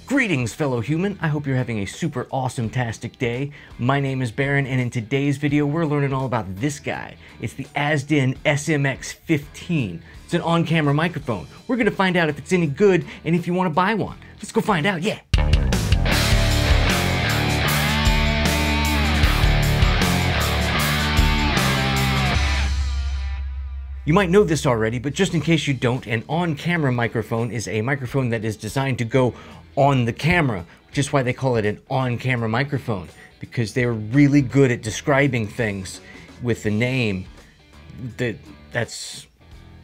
Greetings, fellow human. I hope you're having a super awesome-tastic day. My name is Baron, and in today's video, we're learning all about this guy. It's the Azden SMX15. It's an on-camera microphone. We're gonna find out if it's any good and if you wanna buy one. Let's go find out, yeah. You might know this already, but just in case you don't, an on-camera microphone is a microphone that is designed to go on the camera, which is why they call it an on-camera microphone, because they're really good at describing things with the name that's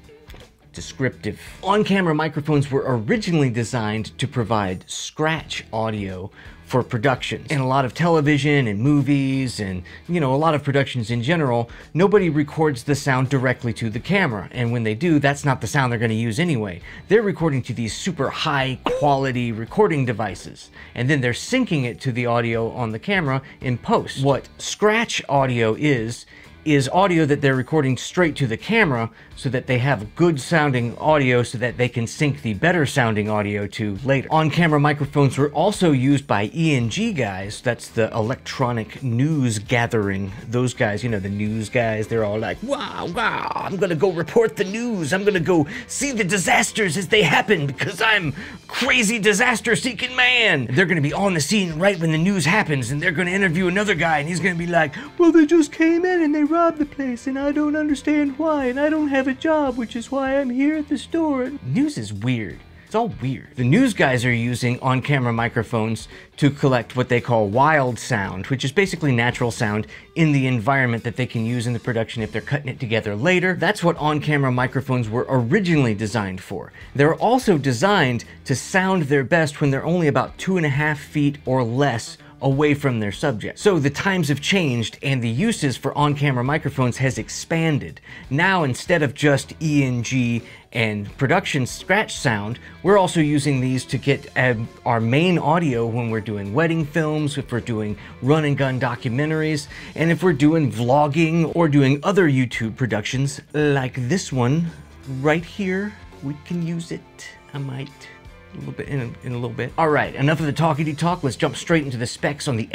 descriptive. On-camera microphones were originally designed to provide scratch audio for productions. In a lot of television and movies and, a lot of productions in general, nobody records the sound directly to the camera. And when they do, that's not the sound they're gonna use anyway. They're recording to these super high quality recording devices. And then they're syncing it to the audio on the camera in post. What scratch audio is audio that they're recording straight to the camera so that they have good sounding audio so that they can sync the better sounding audio to later. On-camera microphones were also used by E&G guys. That's the electronic news gathering. Those guys, the news guys, they're all like, wow, I'm gonna go report the news. I'm gonna go see the disasters as they happen because I'm crazy disaster seeking man. They're gonna be on the scene right when the news happens, and they're gonna interview another guy, and he's gonna be like, well, they just came in and they robbed the place and I don't understand why, and I don't have a job, which is why I'm here at the store. News is weird. It's all weird. The news guys are using on-camera microphones to collect what they call wild sound, which is basically natural sound in the environment that they can use in the production if they're cutting it together later. That's what on-camera microphones were originally designed for. They're also designed to sound their best when they're only about 2.5 feet or less away from their subject. So the times have changed and the uses for on-camera microphones has expanded. Now, instead of just E&G and production scratch sound, we're also using these to get our main audio when we're doing wedding films, if we're doing run and gun documentaries, and if we're doing vlogging or doing other YouTube productions like this one right here. We can use it. I might. A little bit in a little bit. All right, enough of the talkity talk. Let's jump straight into the specs on the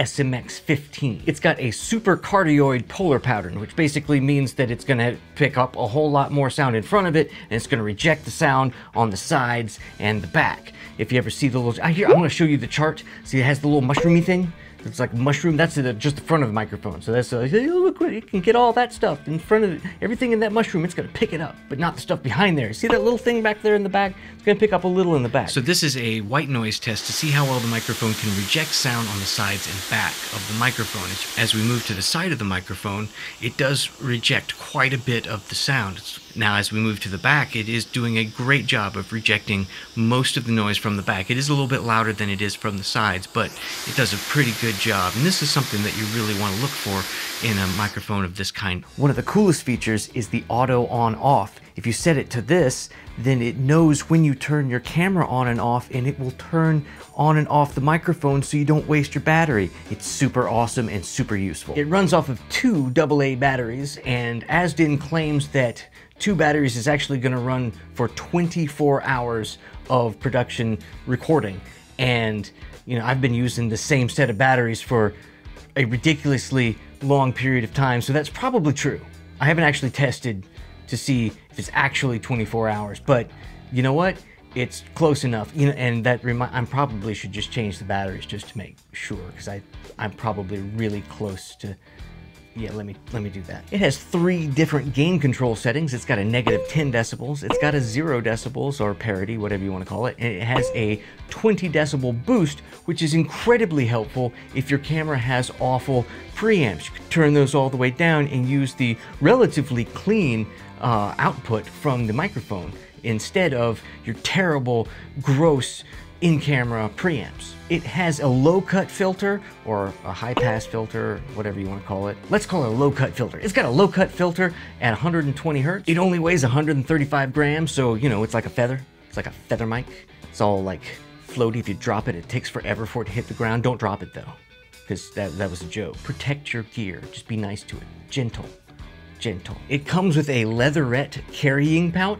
SMX15. It's got a super cardioid polar pattern, which basically means that it's gonna pick up a whole lot more sound in front of it, and it's gonna reject the sound on the sides and the back. If you ever see the little, I'm gonna show you the chart. See, it has the little mushroomy thing. It's like a mushroom. That's just the front of the microphone. So that's look, it can get all that stuff in front of it. Everything in that mushroom, it's gonna pick it up, but not the stuff behind there. See that little thing back there in the back? It's gonna pick up a little in the back. So this is a white noise test to see how well the microphone can reject sound on the sides and back of the microphone. As we move to the side of the microphone, it does reject quite a bit of the sound. Now, as we move to the back, it is doing a great job of rejecting most of the noise from the back. It is a little bit louder than it is from the sides, but it does a pretty good job. And this is something that you really want to look for in a microphone of this kind. One of the coolest features is the auto on-off. If you set it to this, then it knows when you turn your camera on and off, and it will turn on and off the microphone so you don't waste your battery. It's super awesome and super useful. It runs off of 2 AA batteries, and Azden claims that 2 batteries is actually going to run for 24 hours of production recording. And, I've been using the same set of batteries for a ridiculously long period of time, so that's probably true. I haven't actually tested to see if it's actually 24 hours, but you know what? It's close enough, and that I probably should just change the batteries just to make sure, because I'm probably really close to. Yeah, let me do that. It has 3 different gain control settings. It's got a -10 decibels. It's got a 0 decibels or parity, whatever you want to call it. And it has a 20 decibel boost, which is incredibly helpful if your camera has awful preamps. You can turn those all the way down and use the relatively clean output from the microphone instead of your terrible, gross in-camera preamps. It has a low-cut filter, or a high-pass filter, whatever you want to call it. Let's call it a low-cut filter. It's got a low-cut filter at 120 hertz. It only weighs 135 grams, so, it's like a feather. It's like a feather mic. It's all, like, floaty. If you drop it, it takes forever for it to hit the ground. Don't drop it, though, because that was a joke. Protect your gear. Just be nice to it. Gentle. It comes with a leatherette carrying pouch.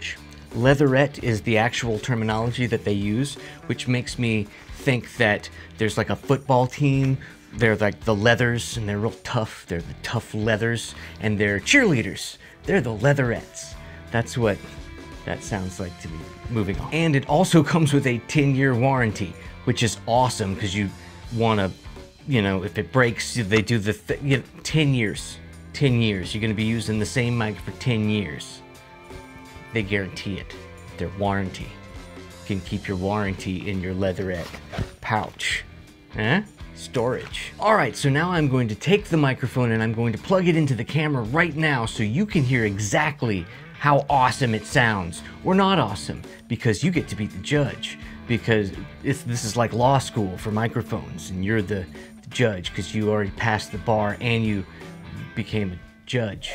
Leatherette is the actual terminology that they use, which makes me think that there's like a football team. They're like the Leathers, and they're real tough. They're the tough Leathers, and they're cheerleaders. They're the Leatherettes. That's what that sounds like to me. Moving on. And it also comes with a 10-year warranty, which is awesome because you want to, you know, if it breaks, they do the 10 years. 10 years. You're going to be using the same mic for 10 years. They guarantee it. Their warranty. You can keep your warranty in your Leatherette pouch. Huh? Storage. Alright, so now I'm going to take the microphone and I'm going to plug it into the camera right now so you can hear exactly how awesome it sounds. Or not awesome, because you get to be the judge. Because this is like law school for microphones, and you're the judge because you already passed the bar and you became a judge.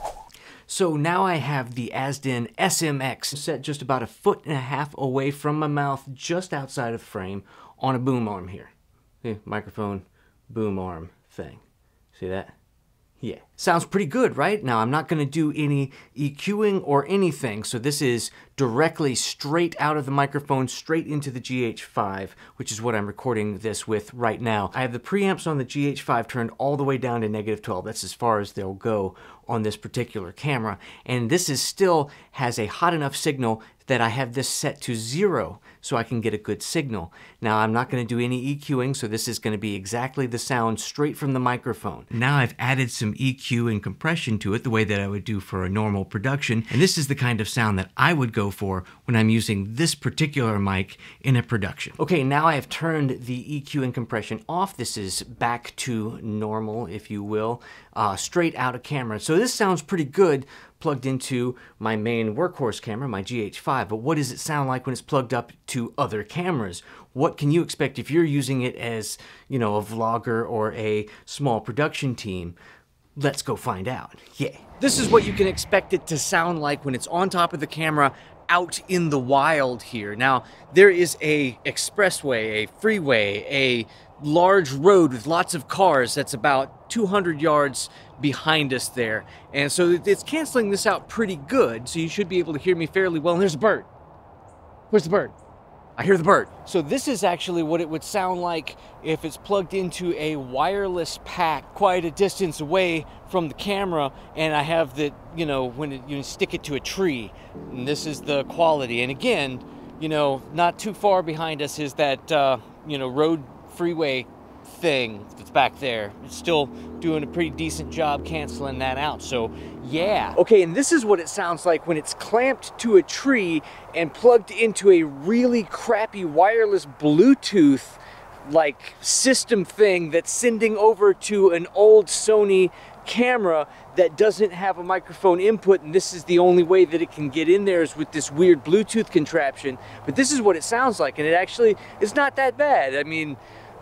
So now I have the Azden SMX set just about 1.5 feet away from my mouth, just outside of the frame, on a boom arm here. The microphone boom arm thing. See that? Yeah. Sounds pretty good, right? Now, I'm not going to do any EQing or anything, so this is directly straight out of the microphone, straight into the GH5, which is what I'm recording this with right now. I have the preamps on the GH5 turned all the way down to -12. That's as far as they'll go on this particular camera. And this is still has a hot enough signal that I have this set to 0 so I can get a good signal. Now, I'm not going to do any EQing, so this is going to be exactly the sound straight from the microphone. Now I've added some EQ and compression to it the way that I would do for a normal production, and this is the kind of sound that I would go for when I'm using this particular mic in a production. Okay, now I have turned the EQ and compression off. This is back to normal, if you will, straight out of camera. So this sounds pretty good plugged into my main workhorse camera, my GH5, but what does it sound like when it's plugged up to other cameras? What can you expect if you're using it as, you know, a vlogger or a small production team? Let's go find out. Yeah. This is what you can expect it to sound like when it's on top of the camera out in the wild here. Now, there is a expressway, a freeway, a large road with lots of cars that's about 200 yards behind us there. And so it's canceling this out pretty good, so you should be able to hear me fairly well. And there's a bird. Where's the bird? I hear the bird. So this is actually what it would sound like if it's plugged into a wireless pack quite a distance away from the camera, and I have the, you know, when you stick it to a tree. And this is the quality. And again, you know, not too far behind us is that, you know, road freeway thing that's back there. It's still doing a pretty decent job canceling that out, so yeah. Okay, and this is what it sounds like when it's clamped to a tree and plugged into a really crappy wireless Bluetooth like system thing that's sending over to an old Sony camera that doesn't have a microphone input, and this is the only way that it can get in there is with this weird Bluetooth contraption. But this is what it sounds like, and it actually is not that bad. I mean,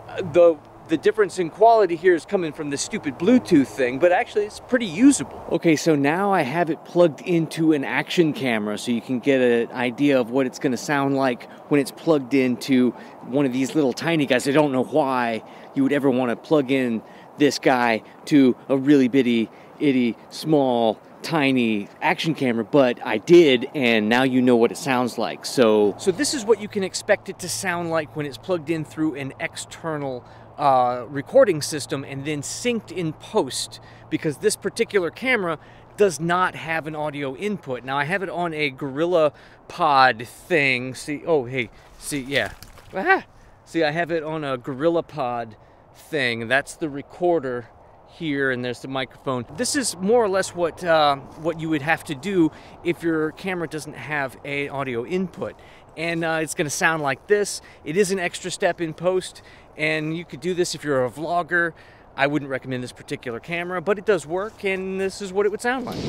the difference in quality here is coming from the stupid Bluetooth thing, but actually it's pretty usable. Okay, so now I have it plugged into an action camera so you can get an idea of what it's going to sound like when it's plugged into one of these little tiny guys. I don't know why you would ever want to plug in this guy to a really itty, small, tiny action camera, but I did, and now you know what it sounds like. So this is what you can expect it to sound like when it's plugged in through an external recording system and then synced in post, because this particular camera does not have an audio input. Now I have it on a Gorilla Pod thing. See, oh hey, see, yeah. Ah! See, I have it on a Gorilla Pod thing. That's the recorder here, and there's the microphone. This is more or less what you would have to do if your camera doesn't have an audio input. And it's going to sound like this. It is an extra step in post, and you could do this if you're a vlogger. I wouldn't recommend this particular camera, but it does work, and this is what it would sound like.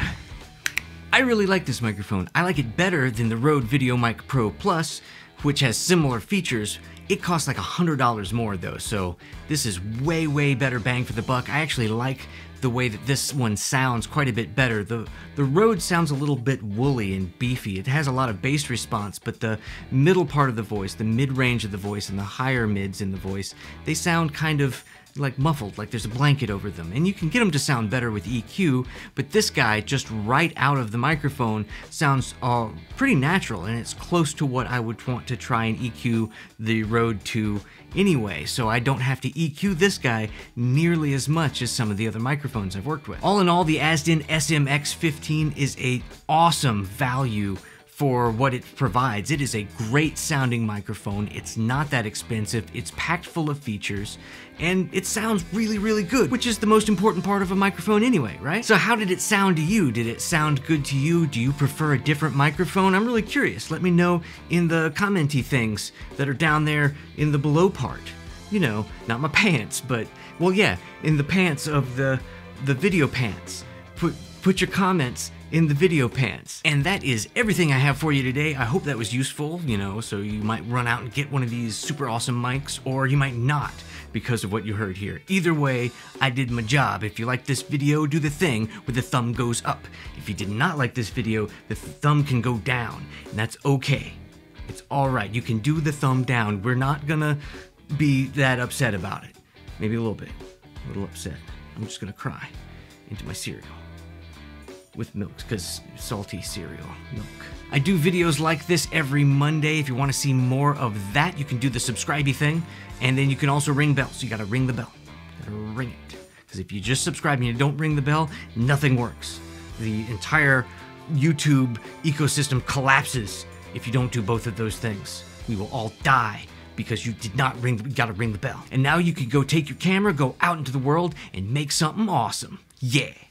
I really like this microphone. I like it better than the Rode VideoMic Pro Plus, which has similar features. It costs like $100 more though, so this is way better bang for the buck. I actually like the way that this one sounds quite a bit better. The Rode sounds a little bit woolly and beefy. It has a lot of bass response, but the middle part of the voice, the mid-range of the voice, and the higher mids in the voice, they sound kind of like muffled, like there's a blanket over them. And you can get them to sound better with EQ, but this guy, just right out of the microphone, sounds pretty natural, and it's close to what I would want to try and EQ the Rode to anyway, so I don't have to EQ this guy nearly as much as some of the other microphones I've worked with. All in all, the Azden SM-X15 is an awesome value for what it provides. It is a great sounding microphone. It's not that expensive. It's packed full of features, and it sounds really, really good, which is the most important part of a microphone anyway, right? So how did it sound to you? Did it sound good to you? Do you prefer a different microphone? I'm really curious. Let me know in the commenty things that are down there in the below part. You know, not my pants, but, well, yeah, in the pants of the video pants. Put your comments in the video pants. And that is everything I have for you today. I hope that was useful, you know, so you might run out and get one of these super awesome mics, or you might not because of what you heard here. Either way, I did my job. If you like this video, do the thing where the thumb goes up. If you did not like this video, the thumb can go down, and that's okay. It's all right. You can do the thumb down. We're not gonna be that upset about it. Maybe a little bit, a little upset. I'm just gonna cry into my cereal. With milk, because salty cereal, milk. I do videos like this every Monday. If you want to see more of that, you can do the subscribe-y thing, and then you can also ring bells. So you gotta ring the bell. You gotta ring it. Because if you just subscribe and you don't ring the bell, nothing works. The entire YouTube ecosystem collapses if you don't do both of those things. We will all die because you did not ring, you gotta ring the bell. And now you can go take your camera, go out into the world, and make something awesome. Yeah.